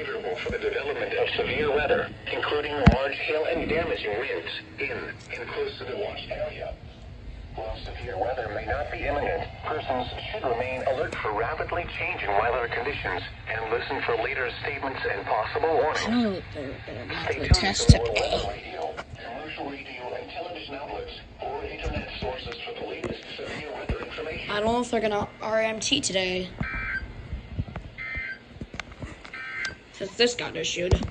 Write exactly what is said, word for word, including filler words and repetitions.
favorable for the development of severe weather, including large hail and damaging winds in and close to the watch area. While severe weather may not be imminent, persons should remain alert for rapidly changing weather conditions and listen for later statements and possible I warnings. don't know what they're gonna do Stay to a tuned test for more today. weather radio, commercial radio, and television outlets, or internet sources for the latest severe weather information. I don't know if they're gonna R M T today. Since this got issued.